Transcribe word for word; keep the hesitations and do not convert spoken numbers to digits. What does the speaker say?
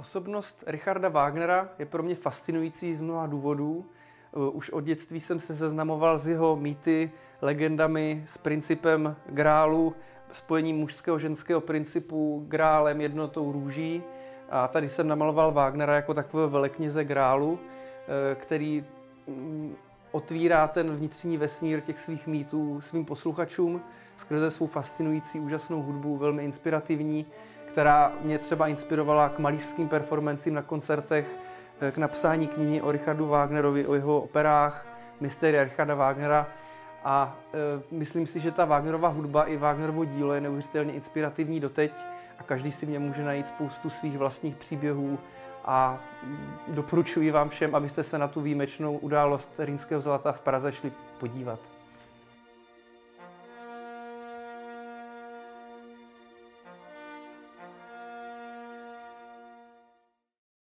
Osobnost Richarda Wagnera je pro mě fascinující z mnoha důvodů. Už od dětství jsem se seznamoval s jeho mýty, legendami, s principem grálu, spojením mužského ženského principu, grálem, jednotou, růží. A tady jsem namaloval Wagnera jako takového velekněze grálu, který otvírá ten vnitřní vesmír těch svých mýtů svým posluchačům skrze svou fascinující, úžasnou hudbu, velmi inspirativní, která mě třeba inspirovala k malířským performancím na koncertech, k napsání knihy o Richardu Wagnerovi, o jeho operách, Mysteria Richarda Wagnera. A e, myslím si, že ta Wagnerova hudba i Wagnerovo dílo je neuvěřitelně inspirativní doteď a každý si v něm může najít spoustu svých vlastních příběhů a doporučuji vám všem, abyste se na tu výjimečnou událost Rýnského zlata v Praze šli podívat.